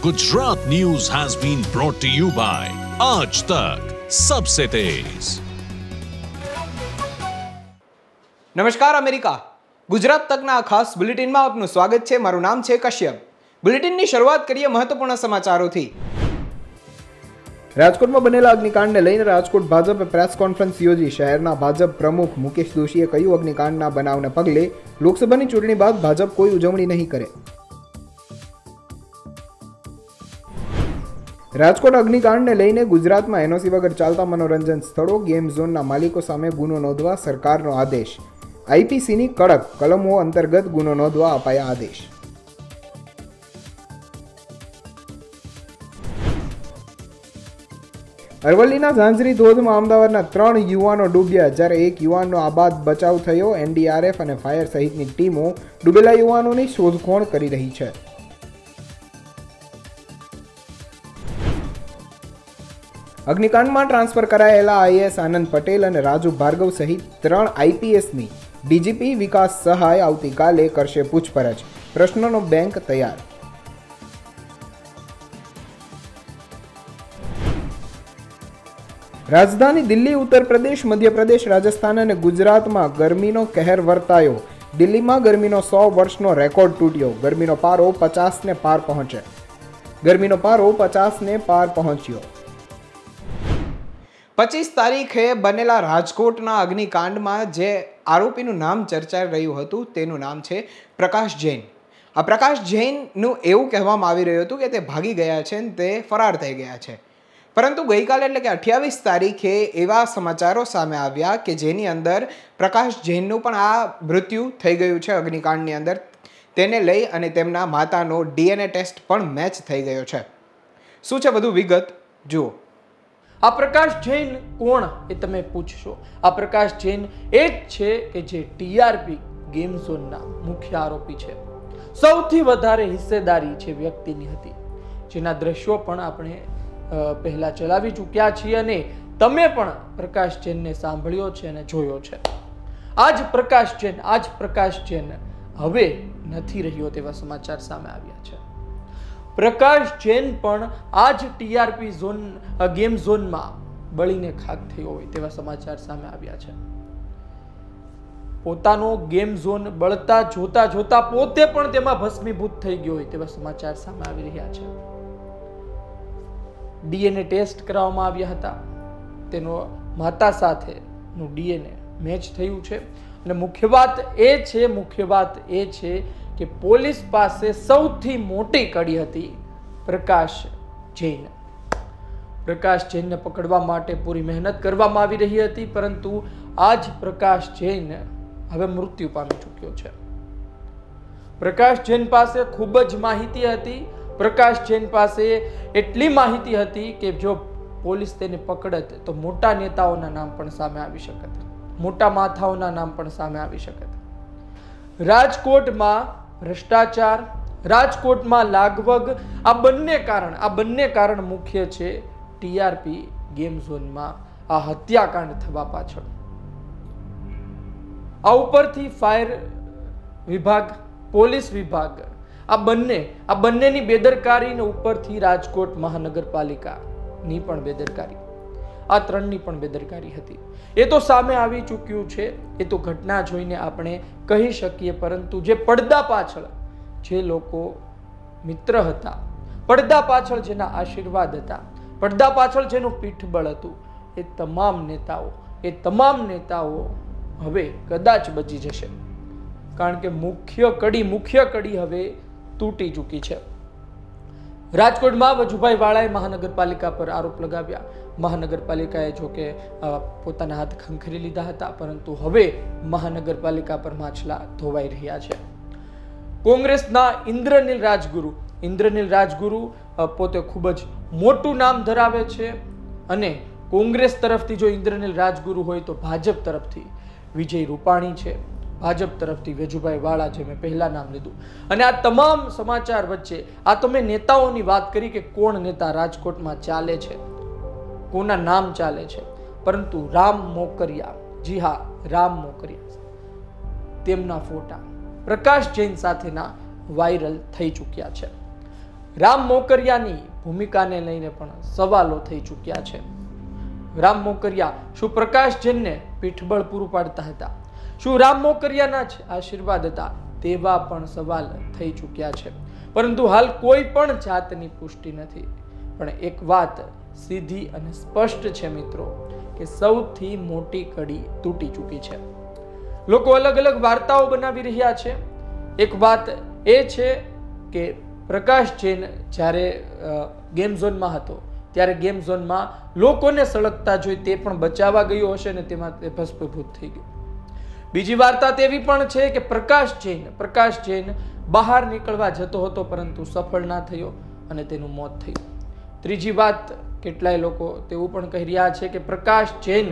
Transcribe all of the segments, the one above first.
Gujarat News has been brought to you by Aaj Tak, सबसे तेज। નમસ્કાર America Gujarat તકના ખાસ બુલેટિનમાં આપનું સ્વાગત છે। મારું નામ છે કશ્યપ। બુલેટિનની શરૂઆત કરીએ મહત્વપૂર્ણ સમાચારોથી। રાજકોટમાં બનેલા અગ્નિકાંડને લઈને રાજકોટ ભાજપે પ્રેસ કોન્ફરન્સ યોજી। શહેરના ભાજપ પ્રમુખ મુકેશ દોશીએ કહ્યું, અગ્નિકાંડના બનાવને પગલે લોકસભાની ચૂંટણી બાદ ભાજપ કોઈ ઉજવણી નહીં કરે। રાજકોટ અગ્નિકાંડને લઈને ગુજરાતમાં એનઓસી વગર ચાલતા મનોરંજન સ્થળો, ગેમ ઝોનના માલિકો સામે ગુનો નોંધવા સરકારનો આદેશ। આઈપીસીની કડક કલમો અંતર્ગત ગુનો નોંધવા અપાયા આદેશ। અરવલ્લીના ઝાંઝરી ધોધમાં અમદાવાદના 3 યુવાનો ડૂબ્યા, જ્યારે 1 યુવાનનો આબાદ બચાવ થયો। એનડીઆરએફ અને ફાયર સહિતની ટીમો ડૂબેલા યુવાનોની શોધખોળ કરી રહી છે। અગ્નિકાંડમાં ટ્રાન્સફર કરાયેલા આઈએએસ આનંદ પટેલ અને રાજુ ભાર્ગવ સહિત 3 આઈપીએસની ડીજીપી વિકાસ સહાય આવતીકાલે કરશે પૂછપરછ। પ્રશ્નોનો બેંક તૈયાર। રાજધાની દિલ્હી, ઉત્તર પ્રદેશ, મધ્યપ્રદેશ, રાજસ્થાન અને ગુજરાતમાં ગરમીનો કહેર વર્તાયો। દિલ્હીમાં ગરમીનો 100 વર્ષનો રેકોર્ડ તૂટ્યો। ગરમીનો પારો 50ને પાર પહોંચ્યો। 25 તારીખે બનેલા રાજકોટના અગ્નિકાંડમાં જે આરોપીનું નામ ચર્ચાઈ રહ્યું હતું તેનું નામ છે પ્રકાશ જૈન। આ પ્રકાશ જૈનનું એવું કહેવામાં આવી રહ્યું હતું કે તે ભાગી ગયા છે અને તે ફરાર થઈ ગયા છે, પરંતુ ગઈકાલે એટલે કે 28 તારીખે એવા સમાચારો સામે આવ્યા કે જેની અંદર પ્રકાશ જૈનનું પણ આ મૃત્યુ થઈ ગયું છે અગ્નિકાંડની અંદર। તેને લઈ અને તેમના માતાનો ડીએનએ ટેસ્ટ પણ મેચ થઈ ગયો છે। શું છે વધુ વિગત જુઓ। આ પ્રકાશ જૈન કોણ એ તમે પૂછશો। આ પ્રકાશ જૈન એ જ છે કે જે ટીઆરપી ગેમ ઝોનના મુખ્ય આરોપી છે। સૌથી વધારે હિસ્સેદારી છે વ્યક્તિની હતી, જેના દ્રશ્યો પણ આપણે પહેલા ચલાવી ચૂક્યા છીએ અને તમે પણ પ્રકાશ જૈનને સાંભળ્યો છે અને જોયો છે। આજ પ્રકાશ જૈન હવે નથી રહ્યો તેવા સમાચાર સામે આવ્યા છે। પ્રકાશ જૈન પણ આ જ ટીઆરપી ગેમ ઝોનમાં બળીને ખાક થયો હોય તેવા સમાચાર સામે આવ્યા છે। પોતાનો ગેમ ઝોન બળતા જોતા પોતે પણ તેમાં ભસ્મીભૂત થઈ ગયો હોય તેવા સમાચાર સામે આવી રહ્યા છે। ડીએનએ ટેસ્ટ કરાવવામાં આવ્યા હતા, તેનો માતા સાથેનું ડીએનએ મેચ થયું છે અને મુખ્ય વાત એ છે કે પોલીસ પાસે સૌથી મોટી કડી હતી પ્રકાશ જૈનને પકડવા માટે પૂરી મહેનત કરવામાં આવી રહી હતી, પરંતુ આજ પ્રકાશ જૈન હવે મૃત્યુ પામી ચૂક્યો છે। પ્રકાશ જૈન પાસે ખૂબ જ માહિતી હતી। પ્રકાશ જૈન પાસે એટલી માહિતી હતી કે જો પોલીસ તેને પકડત તો મોટા નેતાઓના નામ પણ સામે આવી શકત, મોટા માથાઓના નામ પણ સામે આવી શકત। રાજકોટમાં ભ્રષ્ટાચાર, રાજકોટમાં લાગવગ, આ બંને કારણ મુખ્ય છે ટીઆરપી ગેમ ઝોનમાં આ હત્યાકાંડ થવા પાછળ। આ ઉપરથી ફાયર વિભાગ, પોલીસ વિભાગ, આ બંનેની બેદરકારી ને ઉપરથી રાજકોટ મહાનગરપાલિકાની પણ બેદરકારી, આ 3ની પણ બેદરકારી હતી। એ તો સામે આવી ચૂક્યું છે, એ તો ઘટના જોઈને આપણે કહી શકીએ, પરંતુ જે પડદા પાછળ જે લોકો મિત્ર હતા, પડદા પાછળ જેના આશીર્વાદ હતા, પડદા પાછળ જેનું પીઠબળ હતું, એ તમામ નેતાઓ હવે કદાચ બચી જશે, કારણ કે મુખ્ય કડી હવે તૂટી ચૂકી છે। રાજકોટમાં વજુભાઈ વાળાએ મહાનગરપાલિકા પર આરોપ લગાવ્યા। મહાનગરપાલિકાએ જોકે પોતાના હાથ ખંખેરી લીધા હતા, પરંતુ હવે મહાનગરપાલિકા પર માછલા ધોવાઈ રહ્યા છે। કોંગ્રેસના ઇન્દ્રનીલ રાજગુરુ પોતે ખૂબ જ મોટું નામ ધરાવે છે અને કોંગ્રેસ તરફથી જો ઇન્દ્રનીલ રાજગુરુ હોય તો ભાજપ તરફથી વિજય રૂપાણી છે, ભાજપ તરફથી વેજુભાઈ વાળા, જે મેં પહેલા નામ લીધું। અને આ તમામ સમાચાર વચ્ચે આ તમે નેતાઓની વાત કરી કે કોણ નેતા રાજકોટમાં ચાલે છે, કોના નામ ચાલે છે, પરંતુ રામ મોકરિયા, જી હા રામ મોકરિયા, તેમના ફોટા પ્રકાશ જૈન સાથેના વાયરલ થઈ ચૂક્યા છે। રામ મોકરિયાની ભૂમિકાને લઈને પણ સવાલો થઈ ચૂક્યા છે. રામ મોકરિયા શું પ્રકાશ જૈનને પીઠબળ પૂરું પાડતા હતા? શું રામ મોકરિયાના જ આશીર્વાદ હતા? તેવા પણ સવાલ થઈ ચૂક્યા છે. પરંતુ હાલ કોઈ પણ જાતની પુષ્ટિ નથી. પણ એક વાત સીધી અને સ્પષ્ટ છે મિત્રો, કે સૌથી મોટી કડી તૂટી ચૂકી છે. લોકો અલગ અલગ વાર્તાઓ બનાવી રહ્યા છે. એક વાત એ છે કે પ્રકાશ જૈન જ્યારે ગેમ ઝોનમાં હતો ત્યારે ગેમ ઝોનમાં લોકોને સળગતા જોઈ તે પણ બચાવવા ગયો હશે ને તેમાં તે ભસ્મભૂત થઈ ગયો. બીજી વાર્તા તેવી પણ છે કે પ્રકાશ જૈન બહાર નીકળવા જતો હતો પરંતુ સફળ ના થયો અને તેનું મોત થયું. ત્રીજી વાત, કેટલાય લોકો તેવું પણ કહી રહ્યા છે કે પ્રકાશ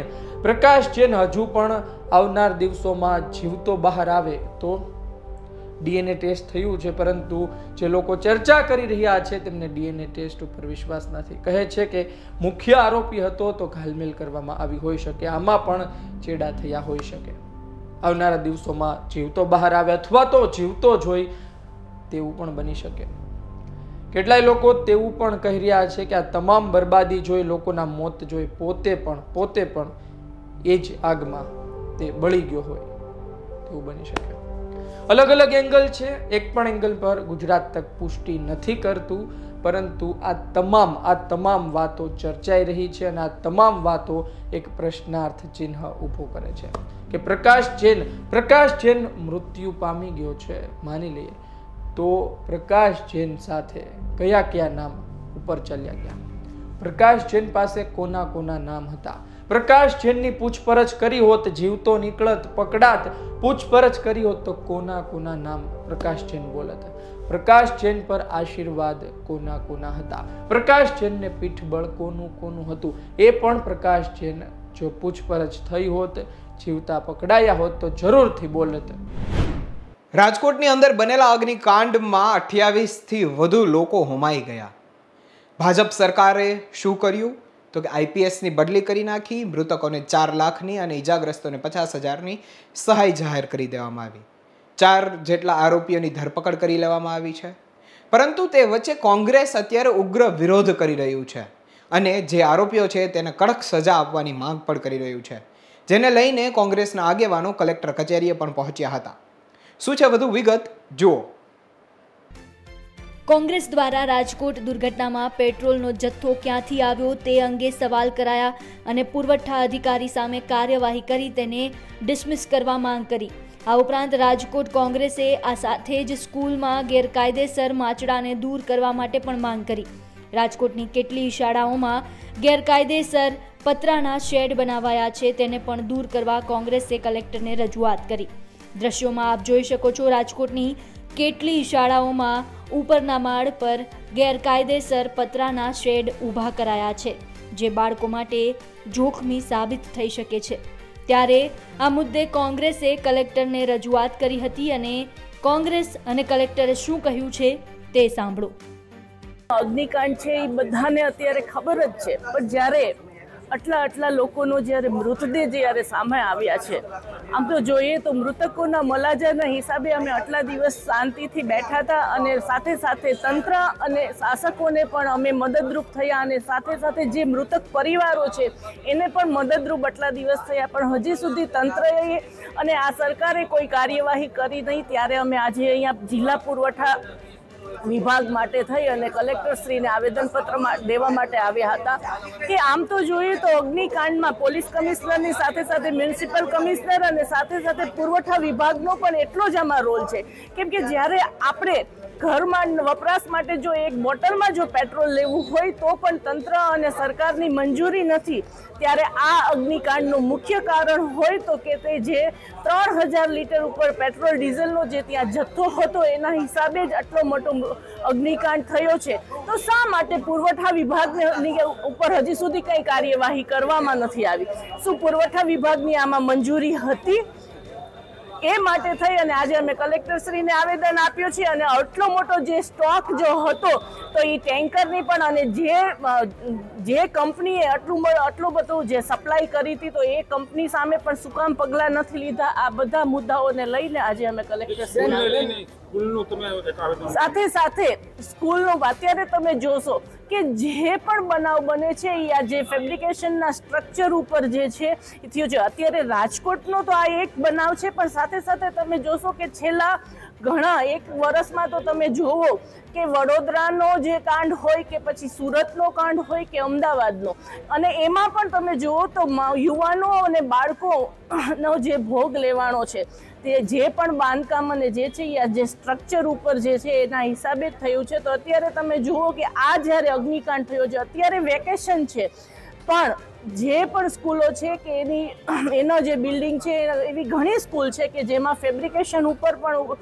જૈન હજુ પણ આવનાર દિવસોમાં જીવતો બહાર આવે તો ડીએનએ ટેસ્ટ થયું છે, પરંતુ જે લોકો ચર્ચા કરી રહ્યા છે તેમને ડીએનએ ટેસ્ટ ઉપર વિશ્વાસ નથી. કહે છે કે મુખ્ય આરોપી હતો તો ઘાલમેલ કરવામાં આવી હોઈ શકે, આમાં પણ ચેડા થયા હોઈ શકે. આવનારા દિવસોમાં જીવતો બહાર આવે અથવા તો જીવતો જોઈ તેવું પણ બની શકે. કેટલાય લોકો તેવું પણ કહી રહ્યા છે કે આ તમામ બરબાદી જોઈ, લોકોના મોત જોઈ પોતે પણ એ જ આગમાં તે બળી ગયો હોય તેવું બની શકે. અલગ અલગ એંગલ છે. એક પણ એંગલ પર ગુજરાત તક પુષ્ટિ નથી કરતું, પરંતુ આ તમામ વાતો ચર્ચાઈ રહી છે અને આ તમામ વાતો એક પ્રશ્નાર્થ ચિહ્ન ઊભો કરે છે કે પ્રકાશ જૈન મૃત્યુ પામી ગયો છે માની લઈએ, તો પ્રકાશ જૈન સાથે કયા નામ ઉપર ચાલ્યા ગયા? પ્રકાશ જૈન પાસે કોના નામ હતા? પ્રકાશ જૈનની પૂછપરછ કરી હોત, જીવતો નીકળત, પકડાત, પૂછપરછ કરી હોત તો કોના નામ પ્રકાશ જૈન બોલત? પ્રકાશ જૈન પર આશીર્વાદ કોના હતા? પ્રકાશ જૈનને પીઠબળ કોનું હતું? એ પણ પ્રકાશ જૈન જો પૂછપરછ થઈ હોત, જીવતા પકડાયા હોત તો જરૂરથી બોલત. રાજકોટની અંદર બનેલા અગ્નિકાંડમાં 28થી વધુ લોકો હોમાઈ ગયા. ભાજપ સરકારે શું કર્યું? તો કે આઈપીએસની બદલી કરી નાખી, મૃતકોને 4 લાખની અને ઈજાગ્રસ્તોને 50,000ની સહાય જાહેર કરી દેવામાં આવી. 4 જેટલા આરોપીઓની ધરપકડ કરી લેવામાં આવી છે. પરંતુ તે વચ્ચે કોંગ્રેસ અત્યારે ઉગ્ર વિરોધ કરી રહ્યું છે અને જે આરોપીઓ છે તેને કડક સજા આપવાની માંગ પણ કરી રહ્યું છે, જેને લઈને કોંગ્રેસના આગેવાનો કલેક્ટર કચેરીએ પણ પહોંચ્યા હતા. શું છે વધુ વિગત જુઓ. કોંગ્રેસ દ્વારા રાજકોટ દુર્ઘટનામાં પેટ્રોલનો જથ્થો ક્યાંથી આવ્યો તે અંગે સવાલ કરાયા અને પુરવઠા અધિકારી સામે કાર્યવાહી કરી તેને ડિસમિસ કરવા માંગ કરી. આ ઉપરાંત રાજકોટ કોંગ્રેસે આ સાથે જ સ્કૂલમાં ગેરકાયદેસર માચડાને દૂર કરવા માટે પણ માંગ કરી. રાજકોટની કેટલીય શાળાઓમાં ગેરકાયદેસર પતરાના શેડ બનાવાયા છે, તેને પણ દૂર કરવા કોંગ્રેસે કલેક્ટરને રજૂઆત કરી. દ્રશ્યોમાં આપ જોઈ શકો છો, રાજકોટની કેટલીય શાળાઓમાં ઉપરના માળ પર ગેરકાયદેસર પતરાના શેડ ઊભા કરાયા છે, જે બાળકો માટે જોખમી સાબિત થઈ શકે છે. ત્યારે આ મુદ્દે કોંગ્રેસે કલેક્ટરને રજૂઆત કરી હતી અને કોંગ્રેસ અને કલેક્ટરે શું કહ્યું છે તે સાંભળો. અગ્નિકાંડ છે એ બધાને અત્યારે ખબર જ છે, પણ જ્યારે આટલા લોકોનો જ્યારે મૃતદેહ જ્યારે સામે આવ્યા છે, આમ તો જોઈએ તો મૃતકોના મલાજાના હિસાબે અમે આટલા દિવસ શાંતિથી બેઠા હતા અને સાથે તંત્ર અને શાસકોને પણ અમે મદદરૂપ થયા અને સાથે જે મૃતક પરિવારો છે એને પણ મદદરૂપ આટલા દિવસ થયા, પણ હજી સુધી તંત્રએ અને આ સરકારે કોઈ કાર્યવાહી કરી નહીં. ત્યારે અમે આજે અહીંયા જિલ્લા પુરવઠા વિભાગ માટે થઈ અને કલેક્ટરશ્રીને આવેદનપત્ર દેવા માટે આવ્યા હતા કે આમ તો જોઈએ તો અગ્નિકાંડમાં પોલીસ કમિશનરની સાથે મ્યુનિસિપલ કમિશનર અને સાથે પુરવઠા વિભાગનો પણ એટલો જ આમાં રોલ છે, કેમ કે જ્યારે આપણે ઘરમાં વપરાશ માટે જો એક બોટલમાં જો પેટ્રોલ લેવું હોય તો પણ તંત્ર અને સરકારની મંજૂરી નથી, ત્યારે આ અગ્નિકાંડનું મુખ્ય કારણ હોય તો કે તે જે 3000 લીટર ઉપર પેટ્રોલ ડીઝલનો જે ત્યાં જથ્થો હતો એના હિસાબે જ આટલો મોટો અગ્નિકાંડ થયો છે. તો શા માટે પુરવઠા વિભાગની ઉપર હજી સુધી કંઈ કાર્યવાહી કરવામાં નથી આવી? શું પુરવઠા વિભાગની આમાં મંજૂરી હતી? એ માટે થઈ અને આજે અમે કલેક્ટરશ્રીને આવેદન આપ્યું છે અને આટલો મોટો જે સ્ટોક જો હતો તો એ ટેન્કરની પણ અને જે કંપનીએ આટલું બધું જે સપ્લાય કરી હતી તો એ કંપની સામે પણ શું કામ પગલાં નથી લીધા? આ બધા મુદ્દાઓને લઈને આજે અમે કલેક્ટરશ્રીને સાથે સાથે સ્કૂલનું અત્યારે તમે જોશો કે જે પણ બનાવ બને છે એ આ જે ફેબ્રિકેશનના સ્ટ્રક્ચર ઉપર જે છે એ થયું છે. અત્યારે રાજકોટનો તો આ એક બનાવ છે, પણ સાથે સાથે તમે જોશો કે છેલ્લા ઘણા એક વર્ષમાં તો તમે જોવો કે વડોદરાનો જે કાંડ હોય કે પછી સુરતનો કાંડ હોય કે અમદાવાદનો, અને એમાં પણ તમે જુઓ તો યુવાનો અને બાળકોનો જે ભોગ લેવાનો છે તે જે પણ બાંધકામ અને જે છે એ જે સ્ટ્રક્ચર ઉપર જે છે એના હિસાબે જ થયું છે. તો અત્યારે તમે જુઓ કે આ જ્યારે અગ્નિકાંડ થયો છે, અત્યારે વેકેશન છે, પણ જે પણ સ્કૂલો છે કે એનો જે બિલ્ડિંગ છે એવી ઘણી સ્કૂલ છે કે જેમાં ફેબ્રિકેશન ઉપર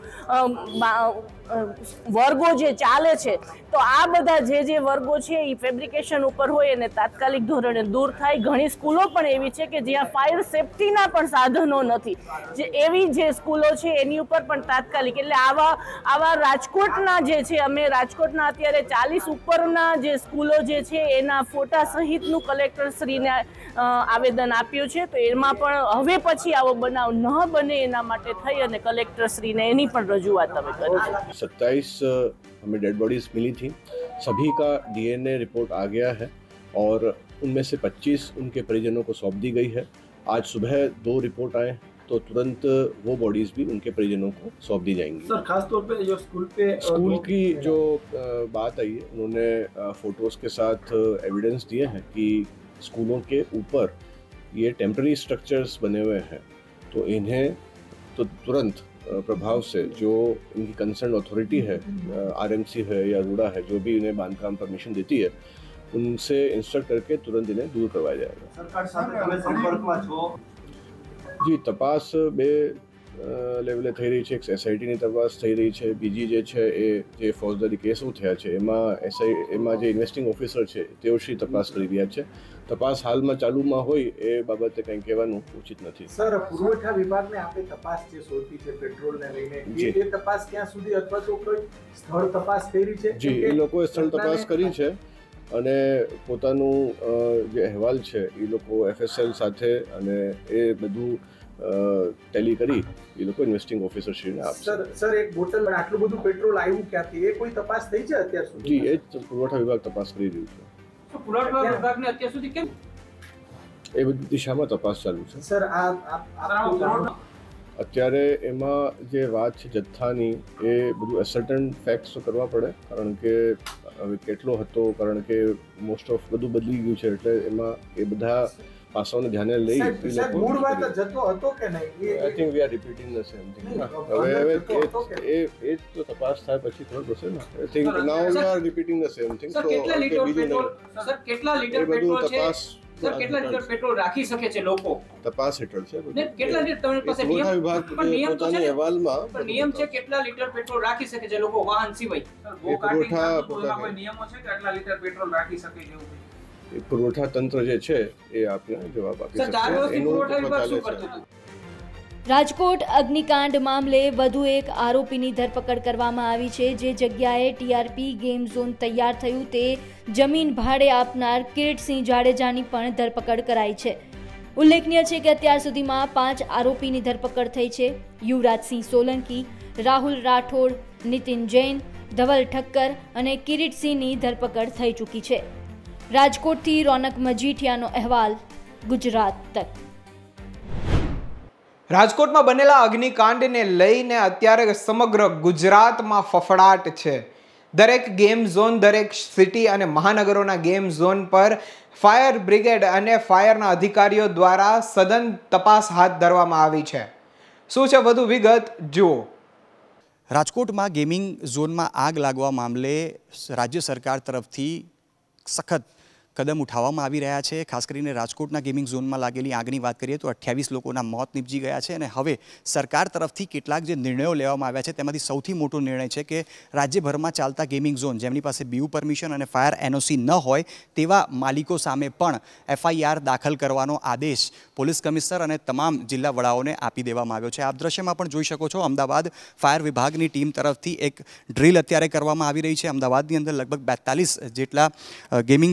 પણ વર્ગો જે ચાલે છે. તો આ બધા જે વર્ગો છે એ ફેબ્રિકેશન ઉપર હોય અને તાત્કાલિક ધોરણે દૂર થાય. ઘણી સ્કૂલો પણ એવી છે કે જ્યાં ફાયર સેફટીના પણ સાધનો નથી, જે એવી જે સ્કૂલો છે એની ઉપર પણ તાત્કાલિક, એટલે આવા રાજકોટના જે છે, અમે રાજકોટના અત્યારે 40 ઉપરના જે સ્કૂલો જે છે એના ફોટા સહિતનું કલેક્ટરશ્રીને આવેદન આપ્યું છે. તો એમાં પણ હવે પછી આવો બનાવ ન બને એના માટે થઈ અને કलेक्टरश्री ने एनी पण रजूआत हमें करी है. 27 हमें डेड बॉडीज मिली थी, सभी का डीएनए रिपोर्ट आ गया है और उनमें से 25 उनके परिजनों को सौंप दी गई है. आज सुबह 2 रिपोर्ट आए तो तुरंत वो बॉडीज भी उनके परिजनों को सौंप दी जाएंगी. सर खास तौर पे जो स्कूल की जो बात आई है, उन्होंने फोटोज के साथ एविडेंस दिए हैं कि स्कूलों के ऊपर ये टेम्पररी स्ट्रक्चर्स बने हुए हैं, तो इन्हें तो तुरंत प्रभाव से जो इनकी कंसर्न अथॉरिटी है, आरएमसी है या रूडा है, जो भी इन्हें बांधकाम परमिशन देती है, उनसे इंस्ट्रक्ट करके तुरंत इन्हें दूर करवाया जाएगा. सरकार साथे તમે સંપર્કમાં છો? જી, તપાસ 2 લેવલે થઈ રહી છે. એક એસઆઈટીની તપાસ થઈ રહી છે, બીજી જે છે એ જે ફોજદારી કેસો થયા છે એમાં જે ઇન્વેસ્ટિંગ ઓફિસર છે તેઓ તપાસ કરી રહ્યા છે. તપાસ હાલમાં ચાલુમાં હોય એ બાબતે કંઈ કહેવાનું ઉચિત નથી. સર, પુરવઠા વિભાગને આપણે તપાસ જે સોંપી છે પેટ્રોલને લઈને, એ તપાસ ક્યાં સુધી, અથવા તો કોઈ સ્થળ તપાસ કરી છે? જી, એ લોકોએ સ્થળ તપાસ કરી છે અને પોતાનું જે અહેવાલ છે એ લોકો એફએસએલ સાથે અને એ બધું ટેલી કરી એ લોકો ઇન્વેસ્ટિંગ ઓફિસર શ્રીને આપશે. સર એક બોટલ આટલું બધું પેટ્રોલ આવ્યું ક્યાંથી, એ કોઈ તપાસ થઈ છે અત્યાર સુધી? જી, એ જ પુરવઠા વિભાગ તપાસ કરી રહ્યું છે. પુરવઠા વિભાગને અત્યાર સુધી કેમ એ બધી દિશામાં તપાસ ચાલુ છે. સર અત્યારે એમાં જે વાત છે જથ્થાની, એ બધું એસર્ટન ફેક્ટ્સ તો કરવા પડે, કારણ કે હવે કેટલો હતો, કારણ કે મોસ્ટ ઓફ બધું બદલી ગયું છે, એટલે એમાં એ બધા પાસાઓને ધ્યાને લઈ મૂળ વાત જથ્થો હતો કે નહીં, I think we are repeating the same thing. હવે એ તો તપાસ થાય પછી ખબર પડશે ને. I think now we are repeating the same thing. Sir, કેટલા લીટર પેટ્રોલ, સર કેટલા લીટર પેટ્રોલ છે, સર કેટલા લીટર પેટ્રોલ રાખી શકે છે લોકો? તપાસ હેઠળ છે. કેટલા લીટર તમારી પાસે પુરવઠા વિભાગ પોતાના અહેવાલમાં પણ નિયમ છે કેટલા લીટર પેટ્રોલ રાખી શકે છે લોકો વાહન સિવાય? કોઈ નિયમો છે કે આટલા લીટર પેટ્રોલ રાખી શકે છે એવું? પુરવઠા તંત્ર જે છે એ આપને જવાબ આપી શકે. રાજકોટ અગ્નિકાંડ મામલે વધુ એક આરોપીની ધરપકડ કરવામાં આવી છે. જે જગ્યાએ ટીઆરપી ગેમ ઝોન તૈયાર થયું તે જમીન ભાડે આપનાર કિરીટસિંહ જાડેજાની પણ ધરપકડ કરાઈ છે. ઉલ્લેખનીય છે કે અત્યાર સુધીમાં 5 આરોપીની ધરપકડ થઈ છે. યુવરાજસિંહ સોલંકી, રાહુલ રાઠોડ, નીતિન જૈન, ધવલ ઠક્કર અને કિરીટસિંહની ધરપકડ થઈ ચૂકી છે. રાજકોટથી રોનક મજીઠિયાનો અહેવાલ, ગુજરાત તક. રાજકોટમાં બનેલા અગ્નિકાંડને લઈને અત્યારે સમગ્ર ગુજરાતમાં ફફડાટ છે. દરેક ગેમ ઝોન, દરેક સિટી અને મહાનગરોના ગેમ ઝોન પર ફાયર બ્રિગેડ અને ફાયરના અધિકારીઓ દ્વારા સઘન તપાસ હાથ ધરવામાં આવી છે. શું છે વધુ વિગત જુઓ. રાજકોટમાં ગેમિંગ ઝોનમાં આગ લાગવા મામલે રાજ્ય સરકાર તરફથી સખત કદમ ઉઠાવવામાં આવી રહ્યા છે. ખાસ કરીને રાજકોટના ગેમિંગ ઝોનમાં લાગેલી આગની વાત કરીએ તો 28 લોકોના મોત નીપજી ગયા છે અને હવે સરકાર તરફથી કેટલાક જે નિર્ણયો લેવામાં આવ્યા છે તેમાંથી સૌથી મોટો નિર્ણય છે કે રાજ્યભરમાં ચાલતા ગેમિંગ ઝોન જેમની પાસે બીયુ પરમિશન અને ફાયર એનઓસી ન હોય તેવા માલિકો સામે પણ એફઆઈઆર દાખલ કરવાનો આદેશ પોલીસ કમિશનર અને તમામ જિલ્લા વડાઓને આપી દેવામાં આવ્યો છે. આપ દ્રશ્યમાં પણ જોઈ શકો છો, અમદાવાદ ફાયર વિભાગની ટીમ તરફથી એક ડ્રીલ અત્યારે કરવામાં આવી રહી છે. અમદાવાદની અંદર લગભગ 42 જેટલા ગેમિંગ ઝોન છે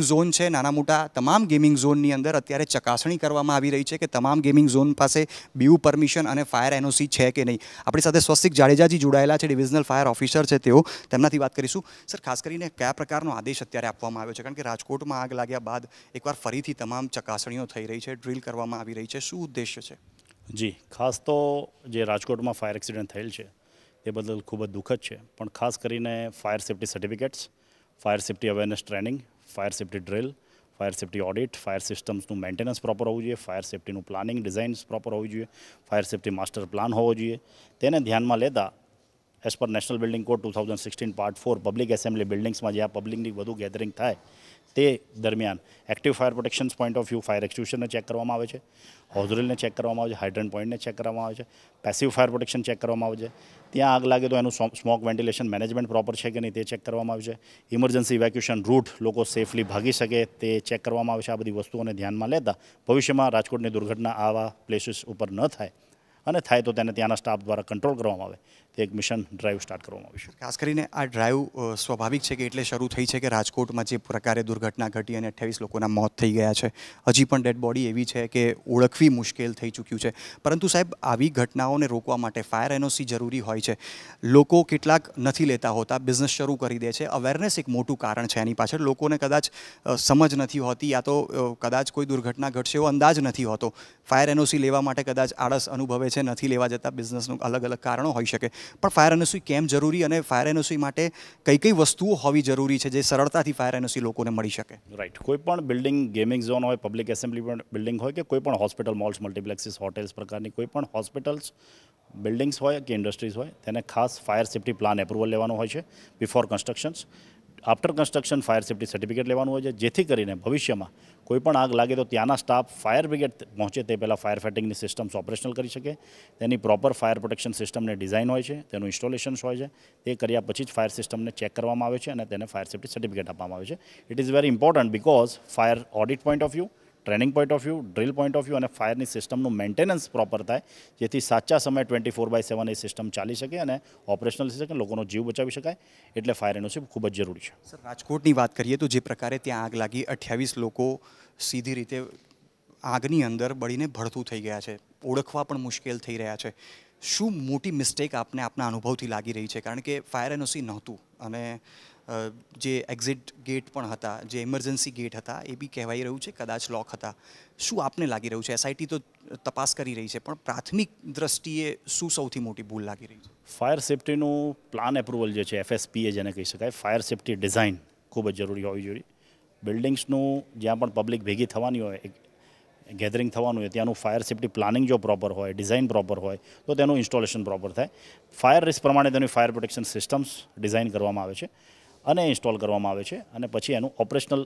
નાના મોટા તમામ ગેમિંગ ઝોનની અંદર અત્યારે ચકાસણી કરવામાં આવી રહી છે કે તમામ ગેમિંગ ઝોન પાસે બીયુ પરમિશન અને ફાયર એનઓસી છે કે નહીં. આપણી સાથે સ્વસ્તિક જાડેજાજી જોડાયેલા છે, ડિવિઝનલ ફાયર ઓફિસર છે તેઓ, તેમનાથી વાત કરીશું. સર, ખાસ કરીને કયા પ્રકારનો આદેશ અત્યારે આપવામાં આવ્યો છે? કારણ કે રાજકોટમાં આગ લાગ્યા બાદ એકવાર ફરીથી તમામ ચકાસણીઓ થઈ રહી છે, ડ્રીલ કરવામાં આવી રહી છે, શું ઉદ્દેશ્ય છે? જી, ખાસ તો જે રાજકોટમાં ફાયર એક્સિડન્ટ થયેલ છે તે બદલ ખૂબ જ દુઃખદ છે, પણ ખાસ કરીને fire safety certificates, fire safety awareness training, fire safety drill, fire safety audit, fire સિસ્ટમ્સનું મેન્ટેનન્સ પ્રોપર હોવું જોઈએ, ફાયર સેફ્ટીનું પ્લાનિંગ ડિઝાઇન્સ પ્રોપર હોવું જોઈએ, ફાયર સેફ્ટી માસ્ટર પ્લાન હોવો જોઈએ. તેને ધ્યાનમાં લેતા as per national building code 2016 part 4 public assembly બિલ્ડિંગ્સમાં જ્યાં પબ્લિકની વધુ ગેધરિંગ થાય તે દરમિયાન active fire protections point of view fire એક્સ્ટિંગ્વિશરને ચેક કરવામાં આવે છે, હોઝરીલને ચેક કરવામાં આવે છે, હાઇડ્રન્ટ પોઈન્ટને ચેક કરવામાં આવે છે, પેસિવ ફાયર પ્રોટેક્શન ચેક કરવામાં આવે છે, ત્યાં આગ લાગે તો એનું સ્મોક વેન્ટિલેશન મેનેજમેન્ટ પ્રોપર છે કે નહીં તે ચેક કરવામાં આવે છે, ઇમરજન્સી ઇવેક્યુએશન રૂટ લોકો સેફલી ભાગી શકે તે ચેક કરવામાં આવે છે. આ બધી વસ્તુઓને ધ્યાનમાં લેતા ભવિષ્યમાં રાજકોટની દુર્ઘટના આવા પ્લેસીસ ઉપર ન થાય અને થાય તો તેને ત્યાંના સ્ટાફ દ્વારા કંટ્રોલ કરવામાં આવે તે એક મિશન ડ્રાઈવ સ્ટાર્ટ કરવામાં આવ્યું છે. ખાસ કરીને આ ડ્રાઈવ સ્વાભાવિક છે કે એટલે શરૂ થઈ છે કે રાજકોટમાં જે પ્રકારે દુર્ઘટના ઘટી અને 28 લોકોના મોત થઈ ગયા છે, હજી પણ ડેડ બોડી એવી છે કે ઓળખવી મુશ્કેલ થઈ ચૂક્યું છે. પરંતુ સાહેબ, આવી ઘટનાઓને રોકવા માટે ફાયર એનઓસી જરૂરી હોય છે. લોકો કેટલાક નથી લેતા હોતા, બિઝનેસ શરૂ કરી દે છે. અવેરનેસ એક મોટું કારણ છે એની પાછળ. લોકોને કદાચ સમજ નથી હોતી, યા તો કદાચ કોઈ દુર્ઘટના ઘટશે એવો અંદાજ નથી હોતો. ફાયર એનઓસી લેવા માટે કદાચ આળસ અનુભવે છે, નથી લેવા જતા, બિઝનેસનું અલગ અલગ કારણો હોઈ શકે. પણ ફાયર એનઓસી કેમ જરૂરી અને ફાયર એનઓસી માટે કઈ કઈ વસ્તુઓ હોવી જરૂરી છે જે સરળતાથી ફાયર એનઓસી લોકોને મળી શકે? રાઈટ, કોઈ પણ બિલ્ડિંગ, ગેમિંગ ઝોન હોય, પબ્લિક એસેમ્બલી બિલ્ડિંગ હોય કે કોઈ પણ હોસ્પિટલ, મોલ્સ, મલ્ટીપ્લેક્સીસ, હોટેલ્સ પ્રકારની કોઈ પણ હોસ્પિટલ્સ, બિલ્ડિંગ્સ હોય કે ઇન્ડસ્ટ્રીઝ હોય, તેને ખાસ ફાયર સેફ્ટી પ્લાન એપ્રુવલ લેવાનો હોય છે before constructions. After construction fire safety certificate લેવાનું હોય છે, જેથી કરીને ભવિષ્યમાં કોઈ પણ આગ લાગે તો ત્યાંના સ્ટાફ ફાયર બ્રિગેડ પહોંચે તે પહેલાં ફાયર ફાઇટિંગની સિસ્ટમ્સ ઓપરેશનલ કરી શકે. તેની પ્રોપર ફાયર પ્રોટેક્શન સિસ્ટમને ડિઝાઇન હોય છે, તેનું ઇન્સ્ટોલેશન્સ હોય છે. તે કર્યા પછી જ ફાયર સિસ્ટમને ચેક કરવામાં આવે છે અને તેને ફાયર સેફ્ટી સર્ટિફિકેટ આપવામાં આવે છે. It is very important because fire audit point of view, training point of view, drill point of view અને ફાયરની સિસ્ટમનું મેન્ટેનન્સ પ્રોપર થાય, જેથી સાચા સમય 24/7 એ સિસ્ટમ ચાલી શકે અને ઓપરેશનલ થઈ શકે, લોકોનો જીવ બચાવી શકાય. એટલે ફાયર એનઓસી ખૂબ જ જરૂરી છે. સર, રાજકોટની વાત કરીએ તો જે પ્રકારે ત્યાં આગ લાગી, 28 લોકો સીધી રીતે આગની અંદર બળીને ભડથું થઈ ગયા છે, ઓળખવા પણ મુશ્કેલ થઈ રહ્યા છે. શું મોટી મિસ્ટેક આપના અનુભવથી લાગી રહી છે? કારણ કે ફાયર એનઓસી નહોતું અને જે એક્ઝિટ ગેટ પણ હતા, જે ઇમરજન્સી ગેટ હતા, એ બી કહેવાઈ રહ્યું છે કદાચ લોક હતા. શું આપને લાગી રહ્યું છે? એસઆઈટી તો તપાસ કરી રહી છે, પણ પ્રાથમિક દ્રષ્ટિએ શું સૌથી મોટી ભૂલ લાગી રહી છે? ફાયર સેફ્ટીનું પ્લાન એપ્રુવલ જે છે, FSPA જેને કહી શકાય, ફાયર સેફ્ટી ડિઝાઇન ખૂબ જ જરૂરી હોવી જોઈએ. બિલ્ડિંગ્સનું જ્યાં પણ પબ્લિક ભેગી થવાની હોય, ગેધરિંગ થવાનું હોય, ત્યાંનું ફાયર સેફ્ટી પ્લાનિંગ જો પ્રોપર હોય, ડિઝાઇન પ્રોપર હોય તો તેનું ઇન્સ્ટોલેશન પ્રોપર થાય. ફાયર રિસ્ક પ્રમાણે તેની ફાયર પ્રોટેક્શન સિસ્ટમ્સ ડિઝાઇન કરવામાં આવે છે અને ઇન્સ્ટોલ કરવામાં આવે છે અને પછી એનું ઓપરેશનલ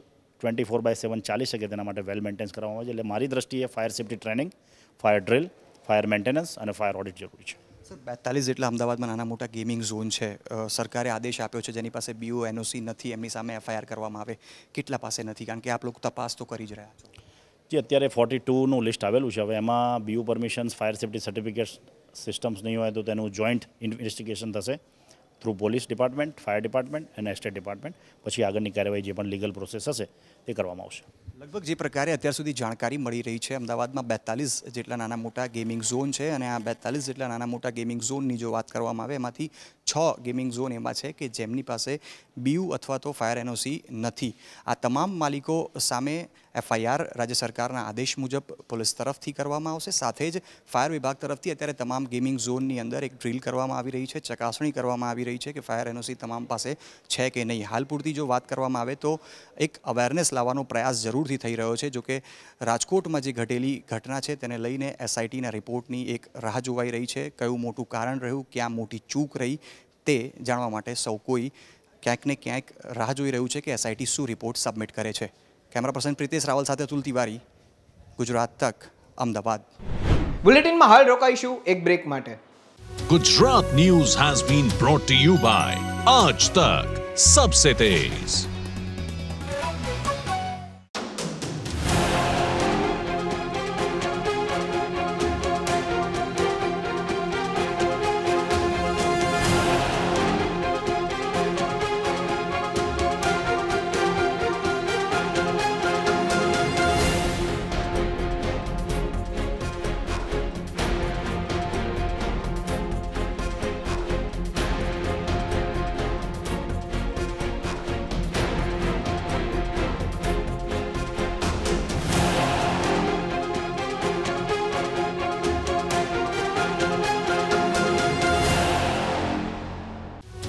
24/7 ચાલી શકે તેના માટે વેલ મેન્ટેન્સ કરવામાં આવે છે. એટલે મારી દ્રષ્ટિએ fire safety training, fire drill, fire maintenance અને ફાયર ઓડિટ જરૂરી છે. સર, 42 જેટલા અમદાવાદમાં નાના મોટા ગેમિંગ ઝોન છે. સરકારે આદેશ આપ્યો છે જેની પાસે બીયુ એનઓસી નથી એમની સામે એફઆઈઆર કરવામાં આવે. કેટલા પાસે નથી? કારણ કે આપ લોકો તપાસ તો કરી જ રહ્યા છો. જે અત્યારે 42નું લિસ્ટ આવેલું છે. હવે એમાં BU permissions, fire safety certificates, systems નહીં હોય તો તેનું જોઈન્ટ ઇન્વેસ્ટિગેશન થશે through police department, fire department અને એસ્ટેટ ડિપાર્ટમેન્ટ. પછી આગળની કાર્યવાહી જે પણ લીગલ પ્રોસેસ હશે તે કરવામાં આવશે. લગભગ જે પ્રકારે અત્યાર સુધી જાણકારી મળી રહી છે, અમદાવાદમાં 42 જેટલા નાના મોટા ગેમિંગ ઝોન છે અને આ 42 જેટલા નાના મોટા ગેમિંગ ઝોનની જો વાત કરવામાં આવે એમાંથી 6 ગેમિંગ ઝોન એમાં છે કે જેમની પાસે બીયુ અથવા તો ફાયર એનઓસી નથી. આ તમામ માલિકો સામે એફઆઈઆર રાજ્ય સરકારના આદેશ મુજબ પોલીસ તરફથી કરવામાં આવશે. સાથે જ ફાયર વિભાગ તરફથી અત્યારે તમામ ગેમિંગ ઝોનની અંદર એક ડ્રીલ કરવામાં આવી રહી છે, ચકાસણી કરવામાં આવી રહી છે કે ફાયર એનઓસી તમામ પાસે છે કે નહીં. હાલ પૂરતી જો વાત કરવામાં આવે તો એક અવેરનેસ લાવવાનો પ્રયાસ જરૂરથી થઈ રહ્યો છે. જો કે રાજકોટમાં જે ઘટેલી ઘટના છે તેને લઈને એસઆઈટીના રિપોર્ટની એક રાહ જોવાઈ રહી છે. કયું મોટું કારણ રહ્યું, ક્યાં મોટી ચૂક રહી તે જાણવા માટે સૌ કોઈ ક્યાંક ને ક્યાંક રાહ જોઈ રહ્યું છે કે એસઆઈટી શું રિપોર્ટ સબમિટ કરે છે. કેમેરા પર્સન પ્રિતેશ રાવલ સાથે અતુલ તિવારી, ગુજરાત તક, અમદાવાદ. બુલેટિનમાં હાલ રોકાઈશું એક બ્રેક માટે. Gujarat news has been brought to you by Aaj Tak सबसे तेज.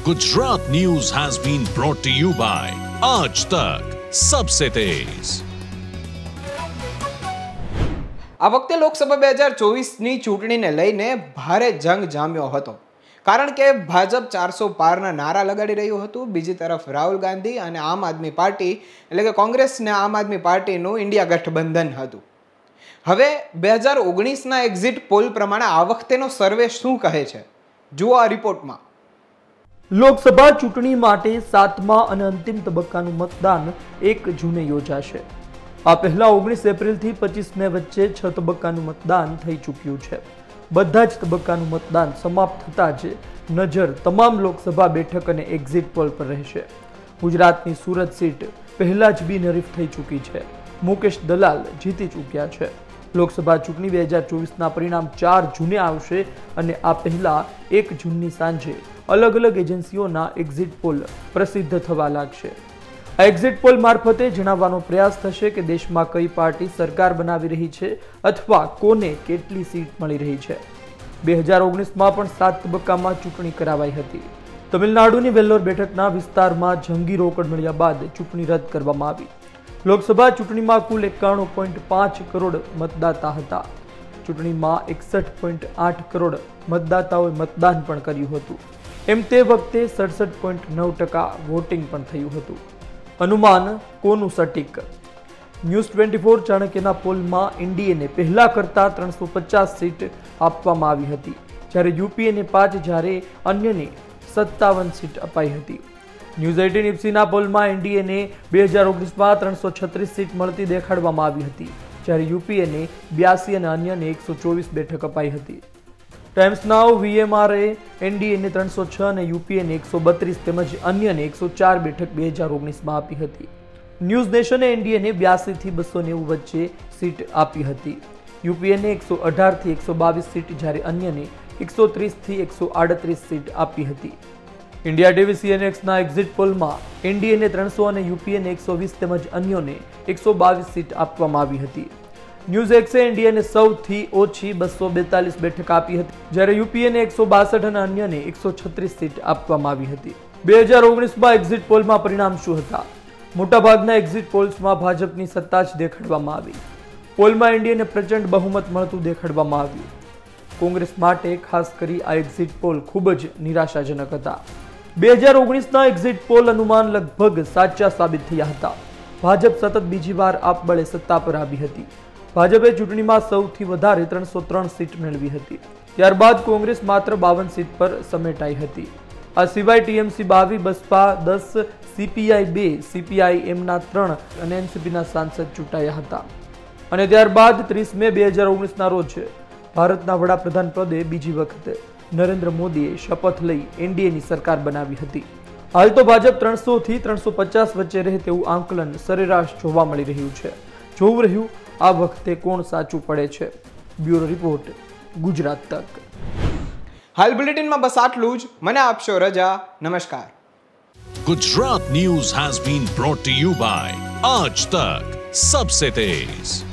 Gujarat news has been brought to you by Aaj Tak सबसे तेज। આ વખતે લોકસભા 2024ની ચૂંટણીને લઈને ભારે જંગ જામ્યો હતો, કારણ કે ભાજપ 400 પારના નારા લગાડી રહ્યું હતું. બીજી તરફ રાહુલ ગાંધી અને આમ આદમી પાર્ટી એટલે કે કોંગ્રેસ ને આમ આદમી પાર્ટીનું ઇન્ડિયા ગઠબંધન હતું. હવે 2019ના એક્ઝિટ પોલ પ્રમાણે આ વખતેનો સર્વે શું કહે છે, જુઓ આ રિપોર્ટમાં. લોકસભા ચૂંટણી માટે 7મા અને અંતિમ તબક્કાનું મતદાન 1 જૂને યોજાશે. આ પહેલા 19 એપ્રિલથી 25 મે વચ્ચે 6 તબક્કાનું મતદાન થઈ ચૂક્યું છે. બધા જ તબક્કાનું મતદાન સમાપ્ત થતાં જ નજર તમામ લોકસભા બેઠક અને એક્ઝિટ પોલ પર રહેશે. ગુજરાતની સુરત સીટ પહેલા જ બિનહરીફ થઈ ચૂકી છે. મુકેશ દલાલ જીતી ચૂક્યા છે. લોકસભા ચૂંટણી 2024ના પરિણામ 4 જૂને આવશે અને આ પહેલા 1 જૂનની સાંજે અલગ અલગ એજન્સીઓના એક્ઝિટ પોલ પ્રસિદ્ધ થવા લાગશે. આ એક્ઝિટ પોલ મારફતે જણાવવાનો પ્રયાસ થશે કે દેશમાં કઈ પાર્ટી સરકાર બનાવી રહી છે અથવા કોને કેટલી સીટ મળી રહી છે. 2019માં પણ 7 તબક્કામાં ચૂંટણી કરાવાઈ હતી. તમિલનાડુની વેલ્લોર બેઠકના વિસ્તારમાં જંગી રોકડ મળ્યા બાદ ચૂંટણી રદ કરવામાં આવી. લોકસભા ચૂંટણીમાં કુલ 91.5 કરોડ મતદાતા હતા. ચૂંટણીમાં 61.8 કરોડ મતદાતાઓએ મતદાન પણ કર્યું હતું. એમ તે વખતે 67.9% વોટિંગ પણ થયું હતું. અનુમાન કોનું સટીક? ન્યૂઝ 24 ચાણક્યના પોલમાં એનડીએને પહેલા કરતા 350 સીટ આપવામાં આવી હતી, જ્યારે યુપીએને 5 જ્યારે અન્યને 57 સીટ અપાઈ હતી. ન્યૂઝ 18 ઇપ્સીના પોલમાં એનડીએને 2019માં 336 સીટ મળતી દેખાડવામાં આવી હતી, જ્યારે યુપીએને 82 અને અન્યને 124 બેઠક અપાઈ હતી. ટાઈમ્સ નાઉ વીએમઆરએ એનડીએને 306 અને યુપીએને 132 તેમજ અન્યને 104 બેઠક 2019માં આપી હતી. ન્યૂઝ નેશને એનડીએને 82 થી 290 વચ્ચે સીટ આપી હતી. યુપીએને 118 થી 122 સીટ જ્યારે અન્યને 130 થી 138 સીટ આપી હતી. ઇન્ડિયા ટીવી સીએનએક્સના એક્ઝિટ પોલમાં એનડીએને 300 અને યુપીએને 120 તેમજ અન્યોને 122 સીટ આપવામાં આવી હતી. ન્યૂઝ એક્સે એનડીએને સૌથી ઓછી 242 બેઠક આપી હતી, જ્યારે યુપીએને 162 અને અન્યને 136 સીટ આપવામાં આવી હતી. 2019માં એક્ઝિટ પોલમાં પરિણામ શું હતા? મોટાભાગના એક્ઝિટ પોલ્સમાં ભાજપની સત્તા જ દેખાડવામાં આવી. પોલમાં એનડીએને પ્રચંડ બહુમત મળતું દેખાડવામાં આવ્યું. કોંગ્રેસ માટે ખાસ કરી આ એક્ઝિટ પોલ ખૂબ જ નિરાશાજનક હતા. 2019ના એક્ઝિટ પોલ અનુમાન લગભગ સાચા સાબિત થયા હતા. ભાજપ સતત બીજી વાર આપબળે સત્તા પર આવી હતી. ભાજપે ચૂંટણીમાં સૌથી વધારે 303 સીટ મેળવી હતી. ત્યારબાદ કોંગ્રેસ માત્ર 52 સીટ પર સમેટાઈ હતી. આ સિવાય ટીએમસી 22, બસપા 10, સીપીઆઈ 2, સીપીઆઈએમના 3 અને એનસીપીના સાંસદ ચૂંટાયા હતા. અને ત્યારબાદ 30 મે 2019ના રોજ ભારતના વડાપ્રધાન પદે બીજી વખત નરેન્દ્ર મોદીએ શપથ લઈ એનડીએની સરકાર બનાવી હતી. હાલ તો ભાજપ 300 થી 350 વચ્ચે રહે તેવું આંકલન સરેરાશ જોવા મળી રહ્યું છે. જોવું રહ્યું આ વખતે કોણ સાચું પડે છે. બ્યુરો રિપોર્ટ, ગુજરાત તક. હાલ બુલેટિનમાં બસ આટલું જ. મને આપશો રજા. નમસ્કાર. Gujarat news has been brought to you by Aaj Tak सबसे तेज.